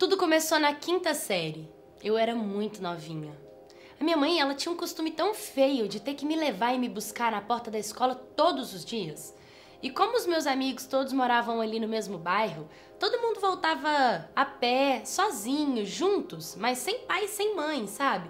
Tudo começou na quinta série. Eu era muito novinha. A minha mãe, ela tinha um costume tão feio de ter que me levar e me buscar na porta da escola todos os dias. E como os meus amigos todos moravam ali no mesmo bairro, todo mundo voltava a pé, sozinho, juntos, mas sem pai e sem mãe, sabe?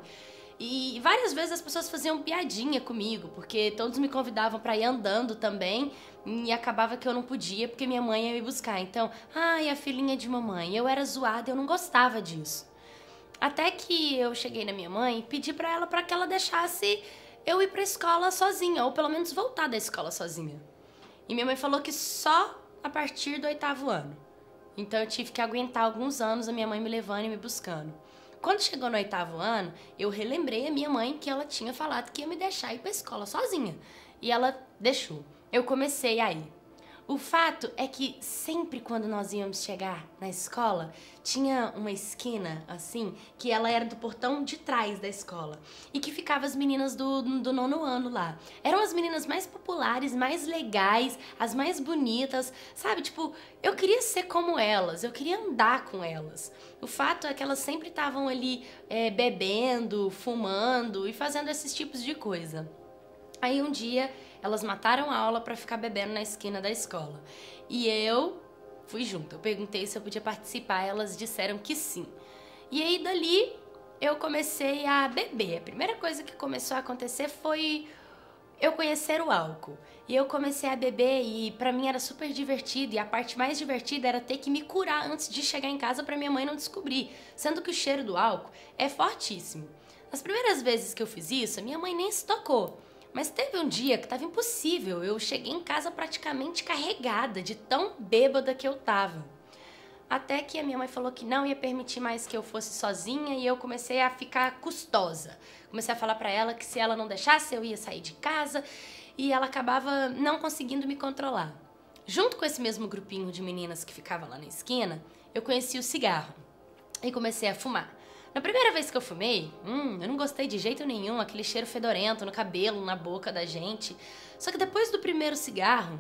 E várias vezes as pessoas faziam piadinha comigo, porque todos me convidavam pra ir andando também, e acabava que eu não podia, porque minha mãe ia me buscar. Então, ai, a filhinha de mamãe, eu era zoada, eu não gostava disso. Até que eu cheguei na minha mãe e pedi pra ela que ela deixasse eu ir pra escola sozinha, ou pelo menos voltar da escola sozinha. E minha mãe falou que só a partir do 8º ano. Então eu tive que aguentar alguns anos a minha mãe me levando e me buscando. Quando chegou no 8º ano, eu relembrei a minha mãe que ela tinha falado que ia me deixar ir pra escola sozinha. E ela deixou. Eu comecei a ir. O fato é que sempre quando nós íamos chegar na escola, tinha uma esquina, assim, que ela era do portão de trás da escola. E que ficava as meninas do 9º ano lá. Eram as meninas mais populares, mais legais, as mais bonitas, sabe? Tipo, eu queria ser como elas, eu queria andar com elas. O fato é que elas sempre estavam ali bebendo, fumando e fazendo esses tipos de coisa. Aí um dia elas mataram a aula pra ficar bebendo na esquina da escola. E eu fui junto. Eu perguntei se eu podia participar, elas disseram que sim. E aí dali eu comecei a beber. A primeira coisa que começou a acontecer foi eu conhecer o álcool. E eu comecei a beber e pra mim era super divertido. E a parte mais divertida era ter que me curar antes de chegar em casa pra minha mãe não descobrir. Sendo que o cheiro do álcool é fortíssimo. Nas primeiras vezes que eu fiz isso, minha mãe nem se tocou. Mas teve um dia que estava impossível, eu cheguei em casa praticamente carregada, de tão bêbada que eu tava. Até que a minha mãe falou que não ia permitir mais que eu fosse sozinha e eu comecei a ficar custosa. Comecei a falar pra ela que se ela não deixasse eu ia sair de casa e ela acabava não conseguindo me controlar. Junto com esse mesmo grupinho de meninas que ficava lá na esquina, eu conheci o cigarro e comecei a fumar. Na primeira vez que eu fumei, eu não gostei de jeito nenhum, aquele cheiro fedorento no cabelo, na boca da gente. Só que depois do primeiro cigarro,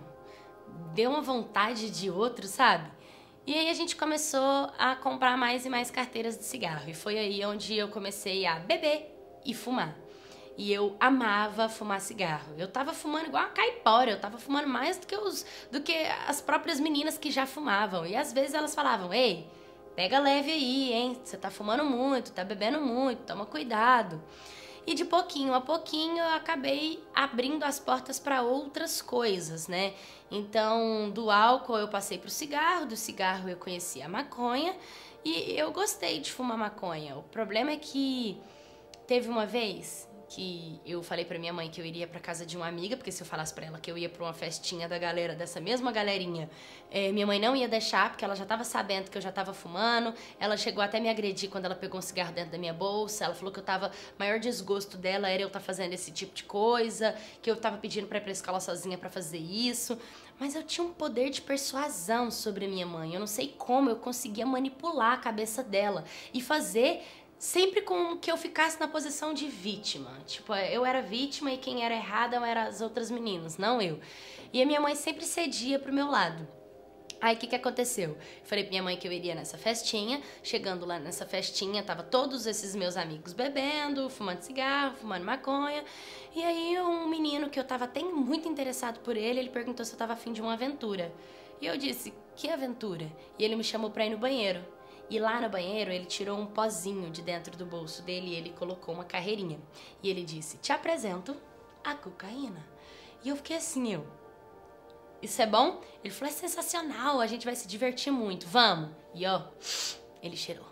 deu uma vontade de outro, sabe? E aí a gente começou a comprar mais e mais carteiras de cigarro. E foi aí onde eu comecei a beber e fumar. E eu amava fumar cigarro. Eu tava fumando igual uma caipora, eu tava fumando mais do que as próprias meninas que já fumavam. E às vezes elas falavam, ei, pega leve aí, hein? Você tá fumando muito, tá bebendo muito, toma cuidado. E de pouquinho a pouquinho eu acabei abrindo as portas para outras coisas, né? Então, do álcool eu passei pro cigarro, do cigarro eu conheci a maconha e eu gostei de fumar maconha. O problema é que teve uma vez que eu falei pra minha mãe que eu iria pra casa de uma amiga, porque se eu falasse pra ela que eu ia pra uma festinha da galera, dessa mesma galerinha, minha mãe não ia deixar, porque ela já tava sabendo que eu já tava fumando. Ela chegou até me agredir quando ela pegou um cigarro dentro da minha bolsa. Ela falou que maior desgosto dela era eu estar fazendo esse tipo de coisa, que eu tava pedindo pra ir pra escola sozinha pra fazer isso. Mas eu tinha um poder de persuasão sobre a minha mãe. Eu não sei como eu conseguia manipular a cabeça dela e fazer sempre com que eu ficasse na posição de vítima. Tipo, eu era vítima e quem era errada eram as outras meninas, não eu. E a minha mãe sempre cedia pro meu lado. Aí o que aconteceu? Eu falei pra minha mãe que eu iria nessa festinha. Chegando lá nessa festinha, tava todos esses meus amigos bebendo, fumando cigarro, fumando maconha. E aí um menino que eu tava até muito interessado por ele, ele perguntou se eu tava afim de uma aventura. E eu disse, que aventura? E ele me chamou pra ir no banheiro. E lá no banheiro ele tirou um pozinho de dentro do bolso dele e ele colocou uma carreirinha. E ele disse, te apresento a cocaína. E eu fiquei assim, isso é bom? Ele falou, é sensacional, a gente vai se divertir muito, vamos. E ó, ele cheirou.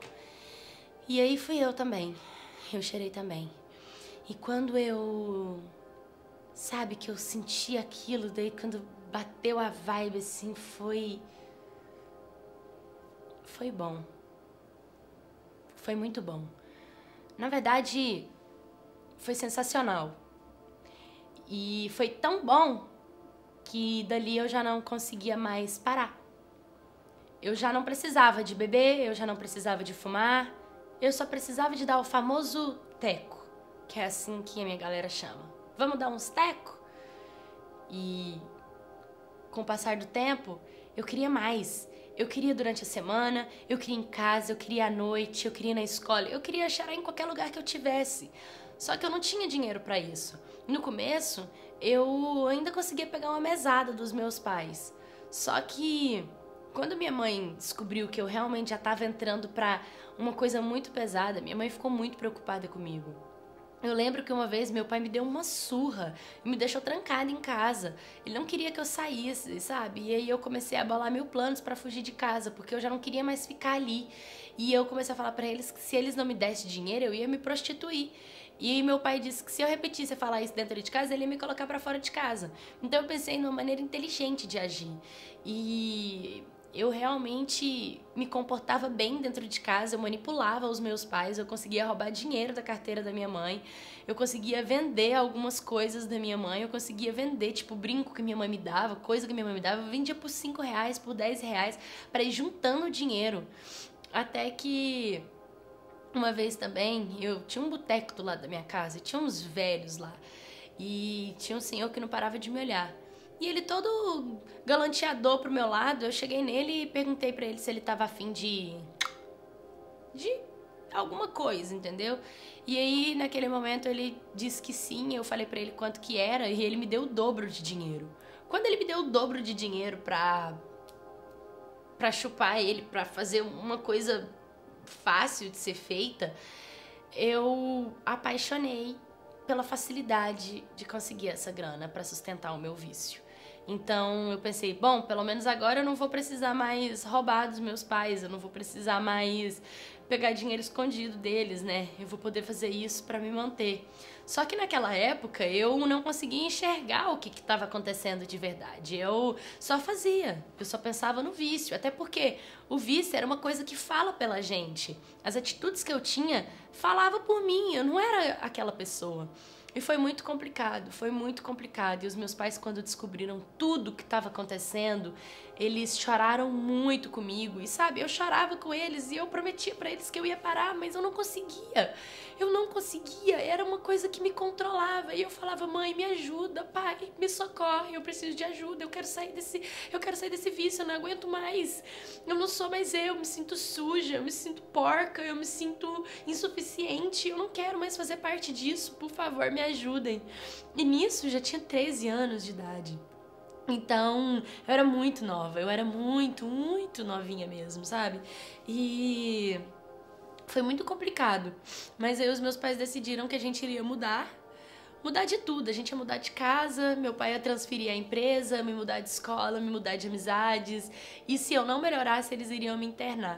E aí fui eu também, eu cheirei também. E quando sabe que eu senti aquilo, daí quando bateu a vibe assim, foi bom. Foi muito bom. Na verdade, foi sensacional. E foi tão bom que dali eu já não conseguia mais parar. Eu já não precisava de beber, eu já não precisava de fumar, eu só precisava de dar o famoso teco, que é assim que a minha galera chama. Vamos dar uns teco? E com o passar do tempo, eu queria mais. Eu queria durante a semana, eu queria em casa, eu queria à noite, eu queria na escola, eu queria cheirar em qualquer lugar que eu tivesse. Só que eu não tinha dinheiro para isso. No começo, eu ainda conseguia pegar uma mesada dos meus pais. Só que quando minha mãe descobriu que eu realmente já estava entrando para uma coisa muito pesada, minha mãe ficou muito preocupada comigo. Eu lembro que uma vez meu pai me deu uma surra e me deixou trancada em casa. Ele não queria que eu saísse, sabe? E aí eu comecei a bolar mil planos para fugir de casa, porque eu já não queria mais ficar ali. E eu comecei a falar para eles que se eles não me dessem dinheiro, eu ia me prostituir. E meu pai disse que se eu repetisse a falar isso dentro de casa, ele ia me colocar para fora de casa. Então eu pensei numa maneira inteligente de agir. E eu realmente me comportava bem dentro de casa, eu manipulava os meus pais, eu conseguia roubar dinheiro da carteira da minha mãe, eu conseguia vender algumas coisas da minha mãe, eu conseguia vender, tipo, brinco que minha mãe me dava, coisa que minha mãe me dava, eu vendia por R$5, por R$10, para ir juntando dinheiro. Até que uma vez também, eu tinha um boteco do lado da minha casa, e tinha uns velhos lá, e tinha um senhor que não parava de me olhar. E ele todo galanteador pro meu lado, eu cheguei nele e perguntei pra ele se ele tava afim de alguma coisa, entendeu? E aí, naquele momento, ele disse que sim, eu falei pra ele quanto que era e ele me deu o dobro de dinheiro. Quando ele me deu o dobro de dinheiro pra chupar ele, pra fazer uma coisa fácil de ser feita, eu apaixonei pela facilidade de conseguir essa grana pra sustentar o meu vício. Então eu pensei, bom, pelo menos agora eu não vou precisar mais roubar dos meus pais, eu não vou precisar mais pegar dinheiro escondido deles, né? Eu vou poder fazer isso pra me manter. Só que naquela época eu não conseguia enxergar o que estava acontecendo de verdade. Eu só fazia, eu só pensava no vício, até porque o vício era uma coisa que fala pela gente. As atitudes que eu tinha falavam por mim, eu não era aquela pessoa. E foi muito complicado. E os meus pais, quando descobriram tudo que estava acontecendo, eles choraram muito comigo. E sabe, eu chorava com eles e eu prometia pra eles que eu ia parar, mas eu não conseguia. Eu não conseguia, era uma coisa que me controlava. E eu falava, mãe, me ajuda, pai, me socorre, eu preciso de ajuda, eu quero sair desse vício, eu não aguento mais. Eu não sou mais eu me sinto suja, eu me sinto porca, eu me sinto insuficiente, eu não quero mais fazer parte disso, por favor, me ajudem. E nisso já tinha 13 anos de idade. Então, eu era muito nova, eu era muito novinha mesmo, sabe? E foi muito complicado. Mas aí os meus pais decidiram que a gente iria mudar de tudo. A gente ia mudar de casa, meu pai ia transferir a empresa, me mudar de escola, me mudar de amizades. E se eu não melhorasse, eles iriam me internar.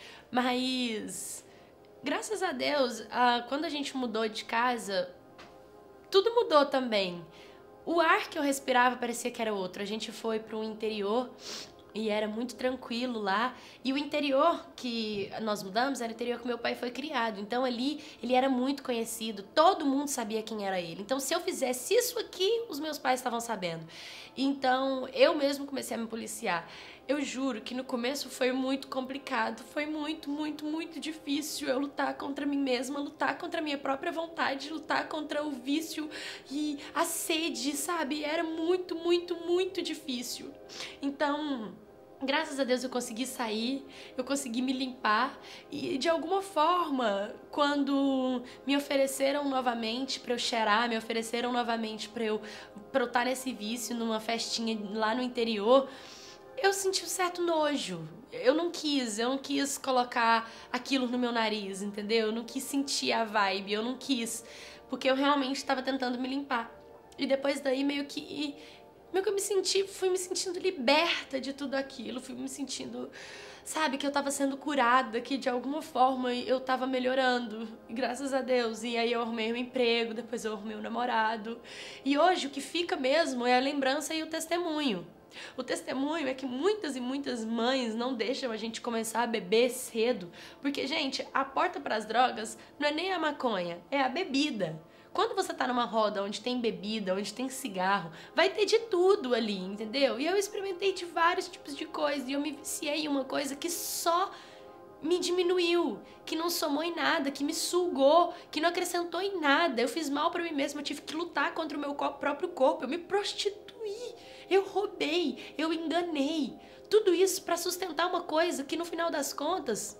Mas, graças a Deus, quando a gente mudou de casa, tudo mudou também. O ar que eu respirava parecia que era outro. A gente foi para o interior e era muito tranquilo lá. E o interior que nós mudamos era o interior que meu pai foi criado. Então ali ele era muito conhecido. Todo mundo sabia quem era ele. Então se eu fizesse isso aqui, os meus pais estavam sabendo. Então eu mesmo comecei a me policiar. Eu juro que no começo foi muito complicado, foi muito difícil eu lutar contra mim mesma, lutar contra a minha própria vontade, lutar contra o vício e a sede, sabe? Era muito difícil. Então, graças a Deus eu consegui sair, eu consegui me limpar e de alguma forma, quando me ofereceram novamente pra eu cheirar, me ofereceram novamente pra eu estar nesse vício, numa festinha lá no interior, eu senti um certo nojo. Eu não quis colocar aquilo no meu nariz, entendeu? Eu não quis sentir a vibe, eu não quis, porque eu realmente estava tentando me limpar. E depois daí meio que eu fui me sentindo liberta de tudo aquilo, fui me sentindo, sabe, que eu tava sendo curada, que de alguma forma eu tava melhorando, e graças a Deus. E aí eu arrumei um emprego, depois eu arrumei um namorado. E hoje o que fica mesmo é a lembrança e o testemunho. O testemunho é que muitas e muitas mães não deixam a gente começar a beber cedo, porque, gente, a porta para as drogas não é nem a maconha, é a bebida. Quando você tá numa roda onde tem bebida, onde tem cigarro, vai ter de tudo ali, entendeu? E eu experimentei de vários tipos de coisa e eu me viciei em uma coisa que só me diminuiu, que não somou em nada, que me sugou, que não acrescentou em nada. Eu fiz mal pra mim mesma, eu tive que lutar contra o meu próprio corpo, eu me prostituí, eu roubei, eu enganei. tudo isso para sustentar uma coisa que no final das contas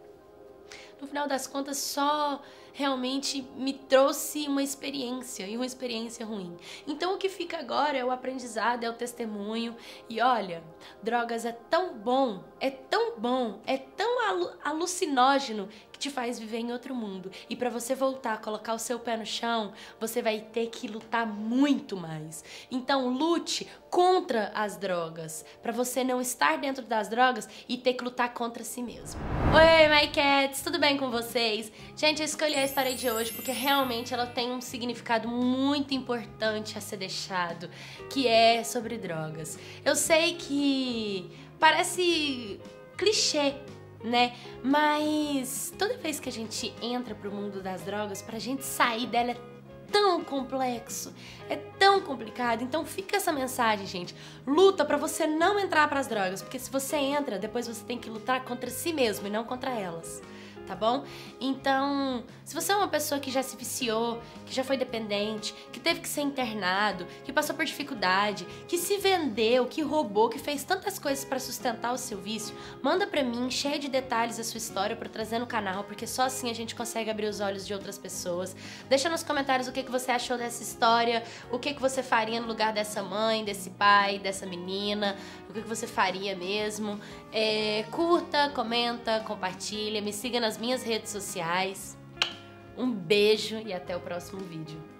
só realmente me trouxe uma experiência, e uma experiência ruim. Então o que fica agora é o aprendizado, é o testemunho. E olha, drogas é tão bom, é tão alucinógeno que te faz viver em outro mundo. E para você voltar a colocar o seu pé no chão, você vai ter que lutar muito mais. Então lute contra as drogas, para você não estar dentro das drogas e ter que lutar contra si mesmo. Oi, my cats, tudo bem com vocês? Gente, eu escolhi a história de hoje porque realmente ela tem um significado muito importante a ser deixado, que é sobre drogas. Eu sei que parece clichê, né? Mas toda vez que a gente entra pro mundo das drogas, pra gente sair dela é tão complexo, é tão complicado. Então fica essa mensagem, gente. Luta pra você não entrar pras drogas, porque se você entra, depois você tem que lutar contra si mesmo e não contra elas, tá bom? Então, se você é uma pessoa que já se viciou, que já foi dependente, que teve que ser internado, que passou por dificuldade, que se vendeu, que roubou, que fez tantas coisas pra sustentar o seu vício, manda pra mim, cheia de detalhes, a sua história pra eu trazer no canal, porque só assim a gente consegue abrir os olhos de outras pessoas. Deixa nos comentários o que você achou dessa história, o que você faria no lugar dessa mãe, desse pai, dessa menina, o que você faria mesmo. Curta, comenta, compartilha, me siga nas minhas redes sociais. Um beijo e até o próximo vídeo.